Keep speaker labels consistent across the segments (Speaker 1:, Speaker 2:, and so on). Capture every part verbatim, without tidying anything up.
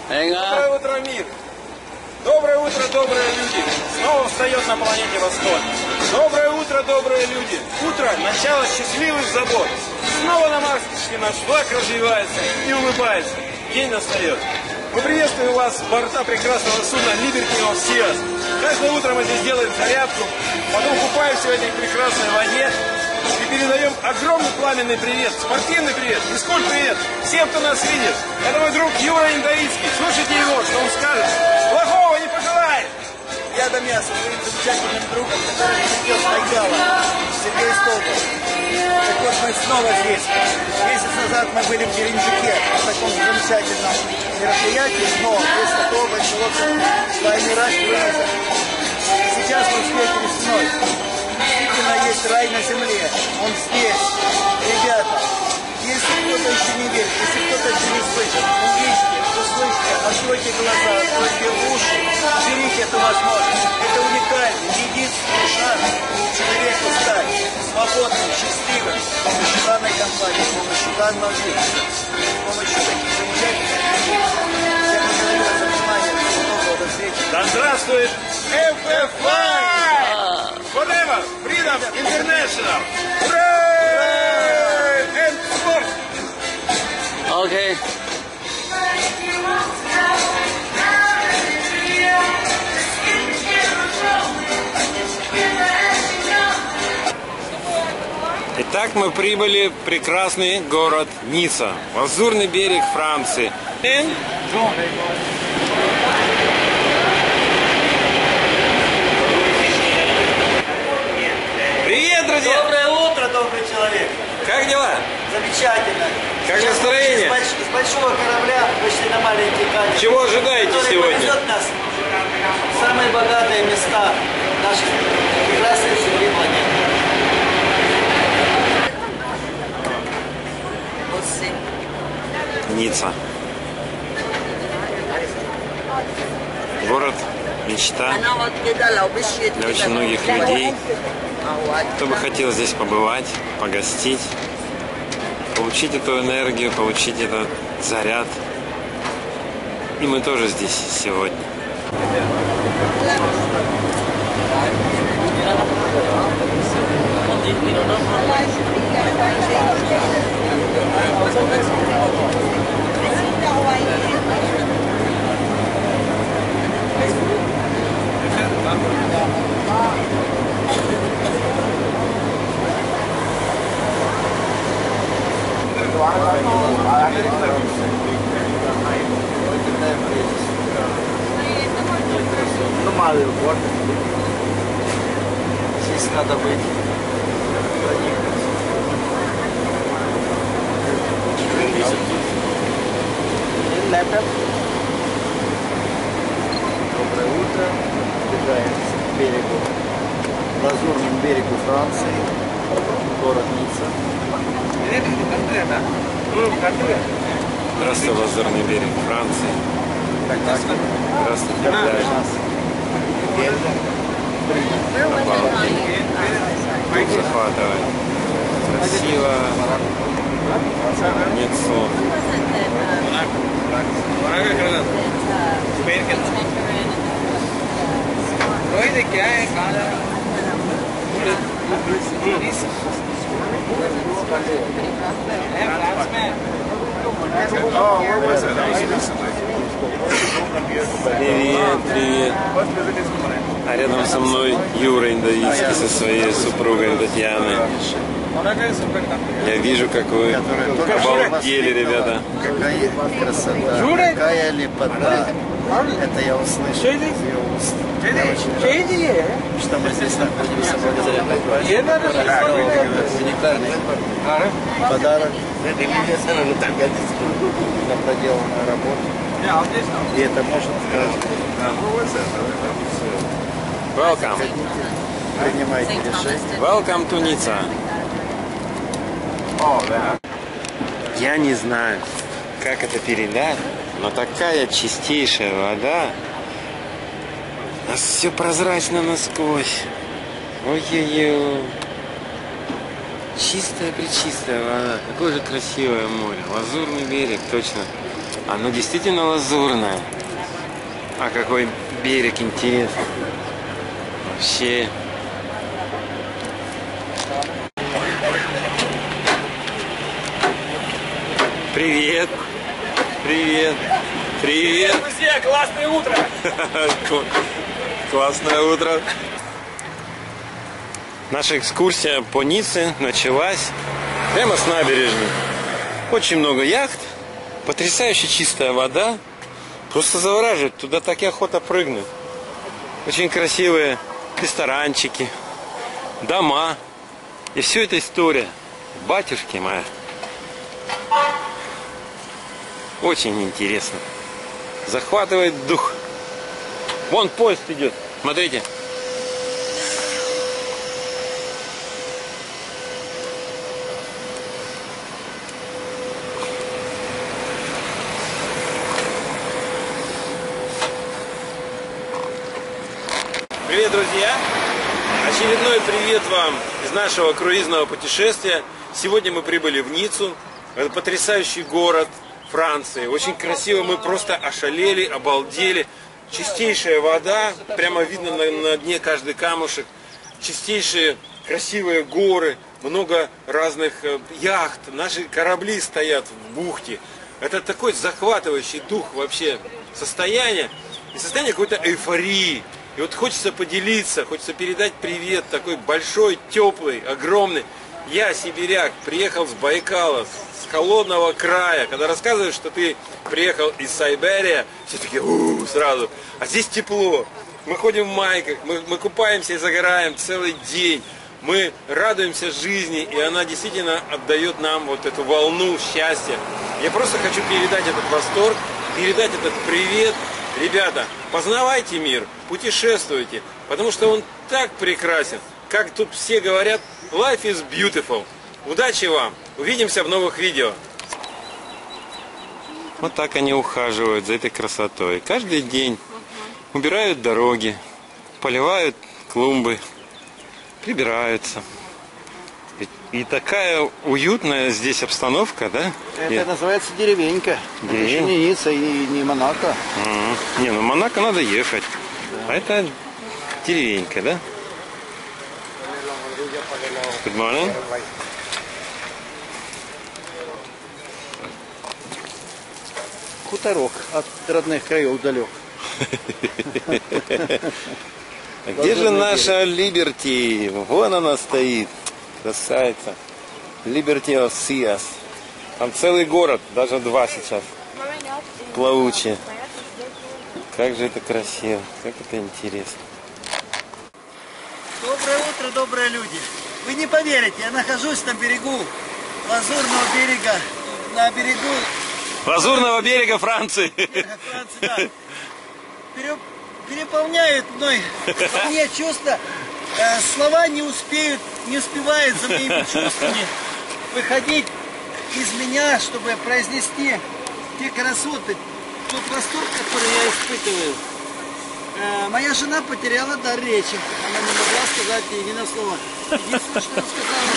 Speaker 1: Доброе утро, мир! Доброе утро, добрые люди! Снова встает на планете Восток. Доброе утро, добрые люди! Утро – начало счастливых забот. Снова на Марсе наш флаг развивается и улыбается. День настает. Мы приветствуем вас с борта прекрасного судна Liberty of Seas. Каждое утро мы здесь делаем зарядку, потом купаемся в этой прекрасной воде и передаем огромный пламенный привет, спортивный привет, физкульт привет всем, кто нас видит. Это мой друг Юра Индоицкий. Слушайте его, что он скажет. Плохого не пожелает.
Speaker 2: Я Домяс, своим замечательным другом, который сидел сначала, Сергей Столбов. Так вот, мы снова здесь. Месяц назад мы были в Геленджике на таком замечательном мероприятии, но без такого большого лайнера круиза. Сейчас мы встретились вновь. Действительно, есть рай на земле. Он здесь. Ребята, если кто-то еще не верит, если кто-то еще не слышит, увидите, услышьте, откройте глаза, откройте уши, берите эту возможность. Это уникальный, единственный шанс человеку стать свободным, счастливым с помощью данной компании, с помощью данного бизнеса, с помощью таких замечательных людей. Я благодарю вас за внимание. Всего доброго, до встречи.
Speaker 1: Да здравствует эф эф ай! Whatever! Freedom International! Hooray! And sport!
Speaker 3: Okay.
Speaker 4: Итак, мы прибыли в прекрасный город Ницца, лазурный берег Франции. Привет, друзья!
Speaker 2: Доброе утро, добрый человек!
Speaker 4: Как дела?
Speaker 2: Замечательно!
Speaker 4: Как
Speaker 2: Сейчас
Speaker 4: настроение?
Speaker 2: С, больш... с большого корабля вышли на маленький катер.
Speaker 4: Чего ожидаете
Speaker 2: который
Speaker 4: сегодня?
Speaker 2: повезет нас в самые богатые места нашей прекрасной земли планеты.
Speaker 4: Ницца. Город мечта для очень многих людей, кто бы хотел здесь побывать, погостить, получить эту энергию, получить этот заряд. И мы тоже здесь сегодня.
Speaker 2: Нормальный город. Здесь надо быть. Лэптоп. Доброе утро. Двигаемся к берегу, лазурному берегу Франции, город Ницца.
Speaker 4: Здравствуй, лазурный берег Франции. Здравствуйте, пляж. Тут захватывает. Красиво. Нет слов. Привет, привет. А рядом со мной Юра Индоицкий со своей супругой Татьяной. Я вижу, как вы обалдели, ребята.
Speaker 2: Какая красота, какая лепота. Это я услышал из ее уст. Я очень рад, что мы здесь находимся благодаря такой уникальный подарок на проделанную работу. И это может каждый.
Speaker 4: Welcome.
Speaker 2: Принимайте решение.
Speaker 4: Welcome to Ницца. Я не знаю, как это передать, но такая чистейшая вода. У нас все прозрачно насквозь. Ой-ой-ой. Чистая-пречистая вода. Какое же красивое море. Лазурный берег, точно. Оно действительно лазурное. А какой берег интересный. Вообще. Привет. Привет. Привет.
Speaker 1: Друзья, классное утро!
Speaker 4: Классное утро. Наша экскурсия по Ницце началась прямо с набережной. Очень много яхт, потрясающе чистая вода. Просто завораживает, туда так и охота прыгнуть. Очень красивые ресторанчики, дома. И все это история. Батюшки мои. Очень интересно. Захватывает дух. Вон поезд идет. Смотрите. Привет, друзья! Очередной привет вам из нашего круизного путешествия. Сегодня мы прибыли в Ниццу. Это потрясающий город Франции. Очень красиво. Мы просто ошалели, обалдели. Чистейшая вода. Прямо видно на, на дне каждый камушек. Чистейшие красивые горы. Много разных яхт. Наши корабли стоят в бухте. Это такой захватывающий дух вообще состояние. И состояние какой-то эйфории. И вот хочется поделиться, хочется передать привет такой большой, теплый, огромный. Я, сибиряк, приехал с Байкала, с холодного края. Когда рассказываешь, что ты приехал из Сайберия, все такие у-у-у, сразу. А здесь тепло. Мы ходим в майках, мы, мы купаемся и загораем целый день. Мы радуемся жизни, и она действительно отдает нам вот эту волну счастья. Я просто хочу передать этот восторг, передать этот привет. Ребята, познавайте мир, путешествуйте, потому что он так прекрасен. Как тут все говорят, life is beautiful. Удачи вам, увидимся в новых видео. Вот так они ухаживают за этой красотой. Каждый день убирают дороги, поливают клумбы, прибираются. И такая уютная здесь обстановка, да?
Speaker 2: Это
Speaker 4: Нет.
Speaker 2: называется деревенька.
Speaker 4: Деревень?
Speaker 2: Это еще не Ницца и не Монако.
Speaker 4: Mm. Не, ну в Монако надо ехать. Да. А это деревенька, да? Good morning.
Speaker 2: Хуторок от родных краев далек.
Speaker 4: Где же наша Liberty? Вон она стоит. Красавица. Liberty of Seas. Там целый город, даже два сейчас. Плавучие. Как же это красиво, как это интересно.
Speaker 2: Доброе утро, добрые люди. Вы не поверите, я нахожусь на берегу Лазурного берега, на берегу
Speaker 4: Лазурного берега Франции.
Speaker 2: Франции, да. Пере- переполняют мной мне чувства. Э, слова не успеют, не успевают за моими чувствами выходить из меня, чтобы произнести те красоты, тот восторг, который я испытываю. Э, моя жена потеряла дар речи. Она не могла сказать ни единого слова. Единственное, что я сказала,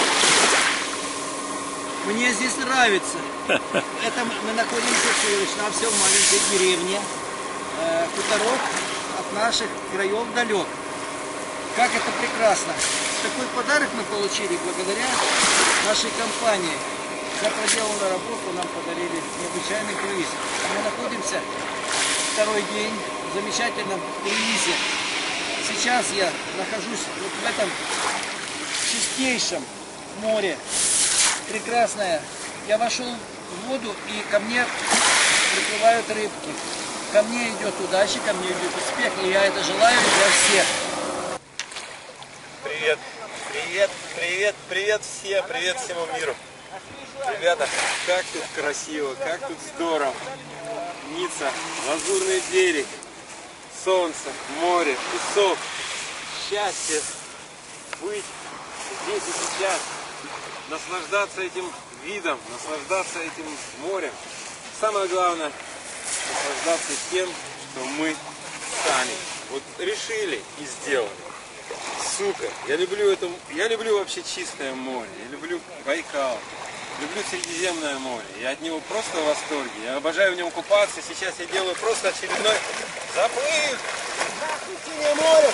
Speaker 2: мне здесь нравится. Это мы находимся всего лишь на всем маленькой деревне. Э, хуторок от наших краев далек. Как это прекрасно. Такой подарок мы получили благодаря нашей компании. За проделанную работу нам подарили необычайный круиз. Мы находимся второй день в замечательном круизе. Сейчас я нахожусь вот в этом чистейшем море. Прекрасное. Я вошел в воду, и ко мне приплывают рыбки. Ко мне идет удача, ко мне идет успех, и я это желаю для всех.
Speaker 4: Привет, привет, привет, привет всем, привет всему миру. Ребята, как тут красиво, как тут здорово. Ницца, лазурный берег, солнце, море, песок, счастье быть здесь и сейчас, наслаждаться этим видом, наслаждаться этим морем. Самое главное, наслаждаться тем, что мы сами вот решили и сделали. Супер! Я люблю это, я люблю вообще чистое море, я люблю Байкал, Люблю Средиземное море. Я от него просто в восторге. Я обожаю в нем купаться. Сейчас я делаю просто очередной заплыв. Нахуй синее море!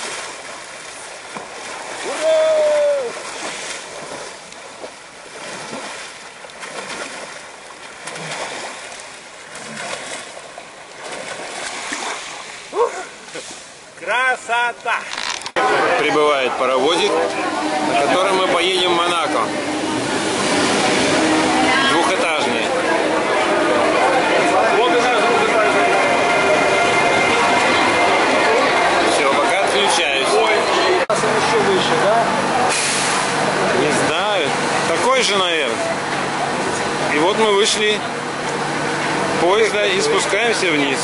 Speaker 4: Ура! Красота! Прибывает паровозик, на котором мы поедем в Монако. Двухэтажный. Все, пока отключаюсь.
Speaker 2: Еще выше, да?
Speaker 4: Не знаю. Такой же, наверное. И вот мы вышли с поезда и спускаемся вниз.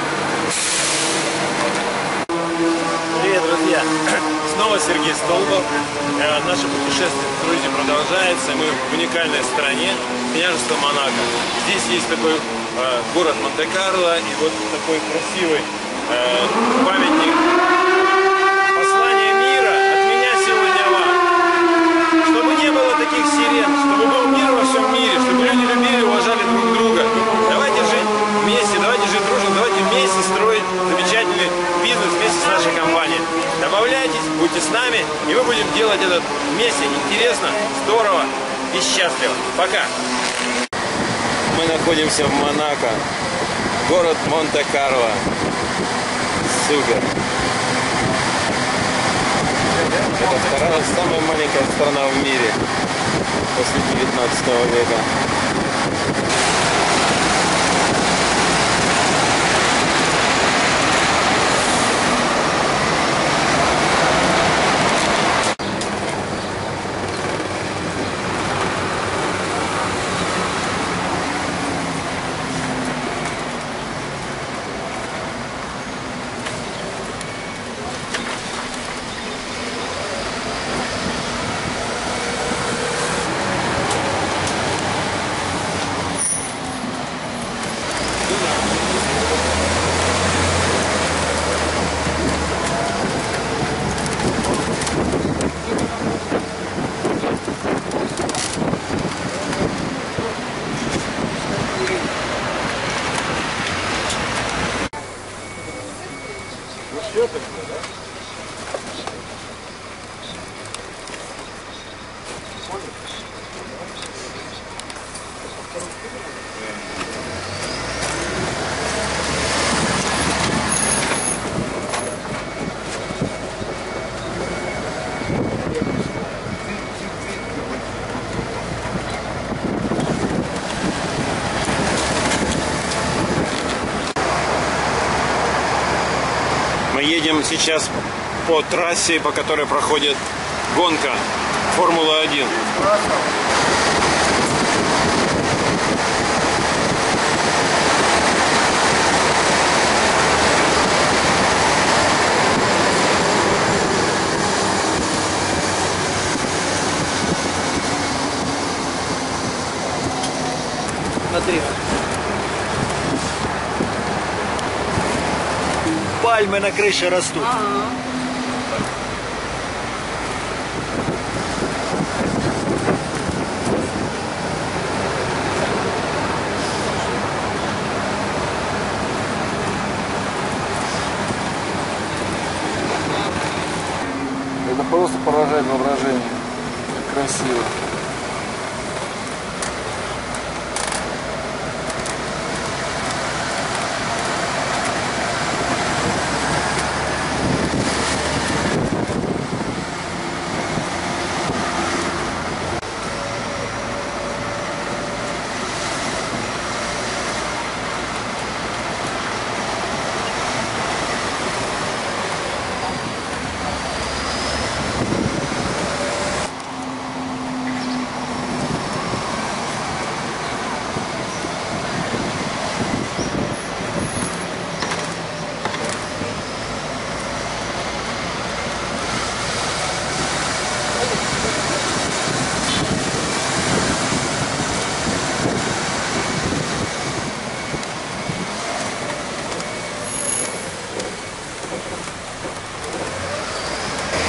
Speaker 5: Привет, друзья! Снова Сергей Столбов. Э, Наше путешествие в круизе продолжается. Мы в уникальной стране, княжество Монако. Здесь есть такой э, город Монте-Карло и вот такой красивый э, памятник. Послание мира от меня сегодня вам. Чтобы не было таких сирен, чтобы был мир во всем мире, чтобы люди любили и уважали друг друга. Давайте жить вместе, давайте жить дружно, давайте вместе строить замечательный бизнес вместе с нашей компанией. Добавляйтесь, будьте с нами, и мы будем делать это вместе интересно, здорово и счастливо. Пока!
Speaker 4: Мы находимся в Монако. Город Монте-Карло. Супер. Это вторая, самая маленькая страна в мире после девятнадцатого века. Мы едем сейчас по трассе, по которой проходит гонка Формула один.
Speaker 2: Смотри. Пальмы на крыше растут.
Speaker 6: Это просто поражает воображение. Как красиво.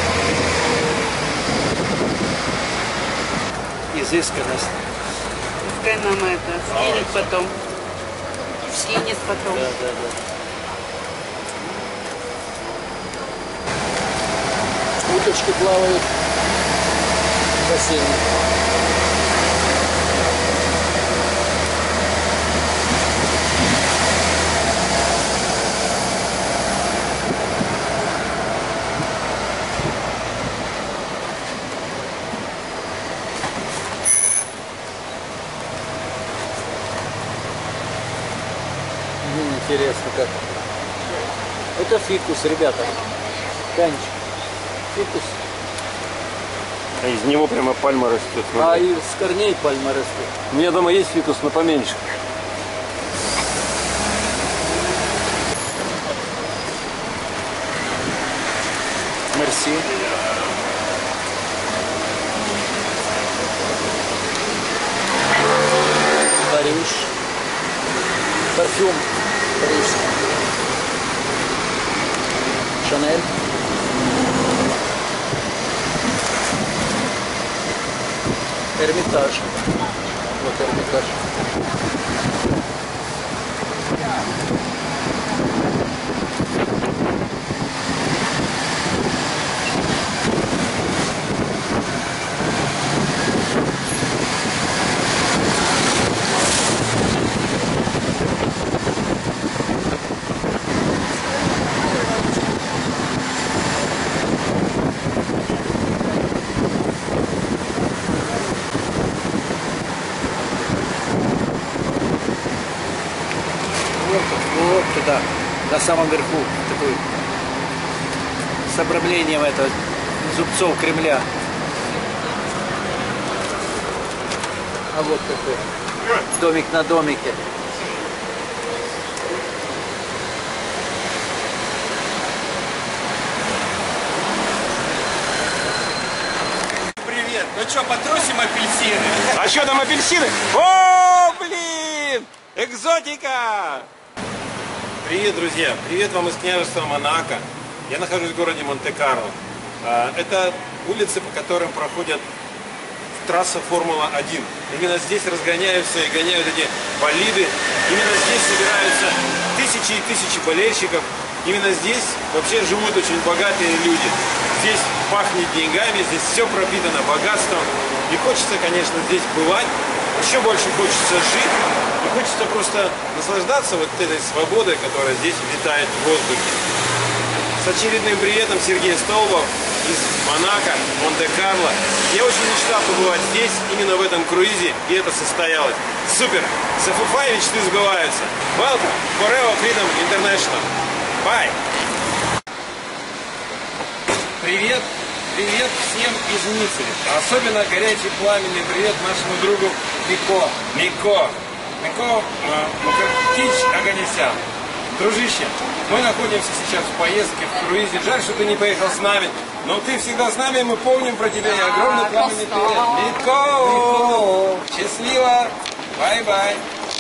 Speaker 2: Изысканность.
Speaker 7: пускай нам это скинет потом. Скинет потом.
Speaker 2: Да, да, да.
Speaker 6: Уточки плавают в бассейне. Интересно как. Это фикус, ребята. Танчик. Фикус.
Speaker 4: А из него прямо пальма растет.
Speaker 6: А из корней пальма растет.
Speaker 4: У меня дома есть фикус, но поменьше.
Speaker 6: Мерси. Париж. Парфюм парижский. Шанель. Эрмитаж. Вот Эрмитаж. Вот туда, на самом верху, такой, с обрамлением этого зубцов Кремля. А вот такой домик на домике.
Speaker 1: Привет. Ну что, потрусим апельсины?
Speaker 4: А что там апельсины? О, блин! Экзотика! Привет, друзья! Привет вам из княжества Монако. Я нахожусь в городе Монте-Карло. Это улицы, по которым проходят трасса Формула один. Именно здесь разгоняются и гоняют эти болиды. Именно здесь собираются тысячи и тысячи болельщиков. Именно здесь вообще живут очень богатые люди. Здесь пахнет деньгами, здесь все пропитано богатством. И хочется, конечно, здесь бывать. Еще больше хочется жить. И хочется просто наслаждаться вот этой свободой, которая здесь витает в воздухе. С очередным приветом, Сергей Столбов из Монако, Монте-Карло. Я очень мечтал побывать здесь, именно в этом круизе, и это состоялось. Супер! Сафуфа и мечты сбываются. Welcome! Forever Freedom International. Bye!
Speaker 1: Привет, привет всем из Ниццы. Особенно горячий пламенный привет нашему другу Мико. Мико. Мико Мукартич Аганесян. Дружище, мы находимся сейчас в поездке, в круизе. Жаль, что ты не поехал с нами. Но ты всегда с нами, мы помним про тебя. И огромный пламенный привет. Мико! Счастливо! Бай-бай!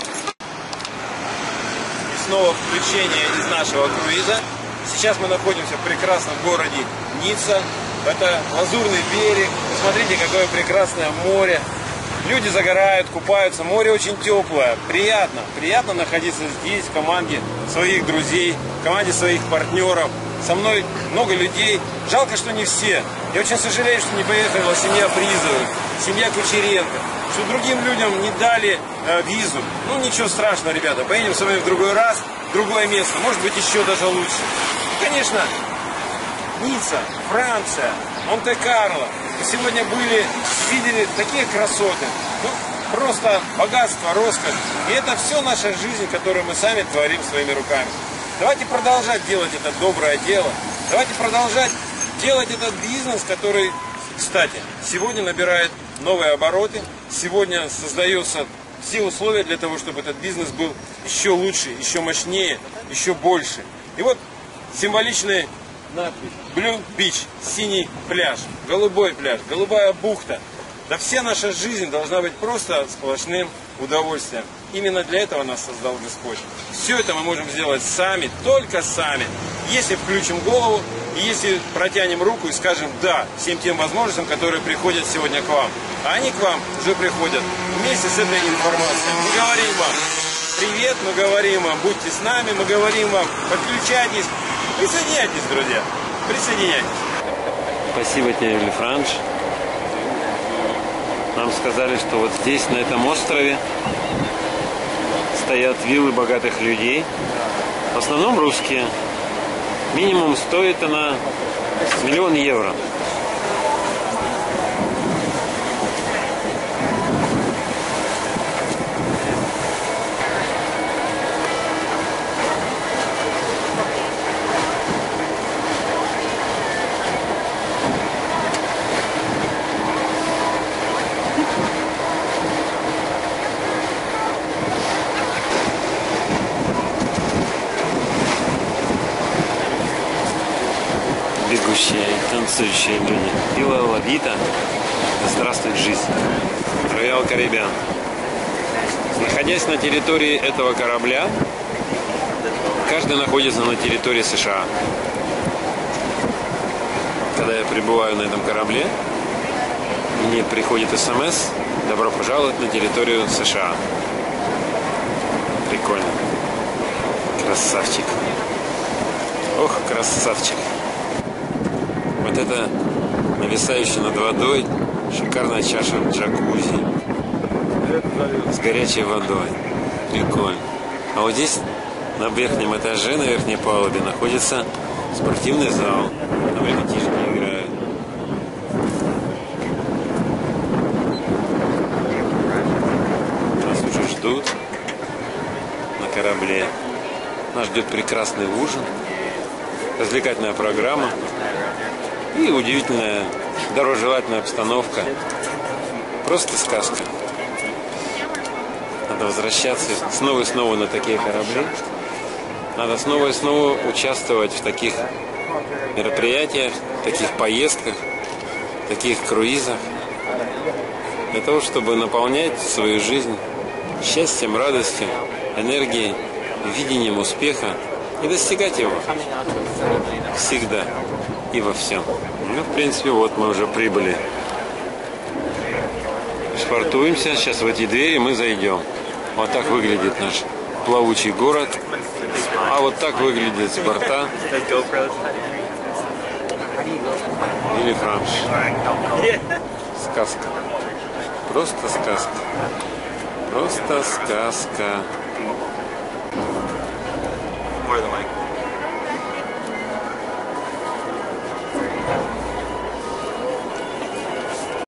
Speaker 4: И снова включение из нашего круиза. Сейчас мы находимся в прекрасном городе Ницца. Это лазурный берег. Посмотрите, какое прекрасное море. Люди загорают, купаются. Море очень теплое. Приятно. Приятно находиться здесь, в команде своих друзей, в команде своих партнеров. Со мной много людей. Жалко, что не все. Я очень сожалею, что не поехала семья Призовых, семья Кучеренко, что другим людям не дали э, визу. Ну, ничего страшного, ребята. Поедем с вами в другой раз, в другое место. Может быть, еще даже лучше. Конечно, Ницца, Франция, Монте-Карло. Мы сегодня были, видели такие красоты. Ну, просто богатство, роскошь. И это все наша жизнь, которую мы сами творим своими руками. Давайте продолжать делать это доброе дело. Давайте продолжать делать этот бизнес, который, кстати, сегодня набирает новые обороты. Сегодня создаются все условия для того, чтобы этот бизнес был еще лучше, еще мощнее, еще больше. И вот символичный надпись Blue Beach, синий пляж, голубой пляж, голубая бухта. Да вся наша жизнь должна быть просто сплошным удовольствием. Именно для этого нас создал Господь. Все это мы можем сделать сами, только сами, если включим голову И если протянем руку и скажем «да» всем тем возможностям, которые приходят сегодня к вам, а они к вам уже приходят вместе с этой информацией. Мы говорим вам привет, мы говорим вам будьте с нами, мы говорим вам подключайтесь, присоединяйтесь, друзья, присоединяйтесь. Спасибо тебе, Вильфранш. Нам сказали, что вот здесь, на этом острове, стоят виллы богатых людей. В основном русские. Минимум стоит она миллион евро. Бегущие и танцующие люди. Вилла Ла Вита. Да здравствует жизнь. Роял Карибиан. Находясь на территории этого корабля, каждый находится на территории США. Когда я прибываю на этом корабле, мне приходит смс: добро пожаловать на территорию США. Прикольно. Красавчик. Ох, красавчик. Вот это нависающая над водой шикарная чаша джакузи с горячей водой. Прикольно. А вот здесь на верхнем этаже, на верхней палубе находится спортивный зал. Там ребятишки играют. Нас уже ждут на корабле. Нас ждет прекрасный ужин, развлекательная программа и удивительная, доброжелательная обстановка. Просто сказка. Надо возвращаться снова и снова на такие корабли. Надо снова и снова участвовать в таких мероприятиях, таких поездках, таких круизах. Для того, чтобы наполнять свою жизнь счастьем, радостью, энергией, видением успеха и достигать его всегда и во всем. Ну, в принципе, вот мы уже прибыли. Швартуемся, сейчас в эти двери мы зайдем. Вот так выглядит наш плавучий город. А вот так выглядит с борта Вильфранш. Сказка. Просто сказка. Просто сказка.
Speaker 1: More than like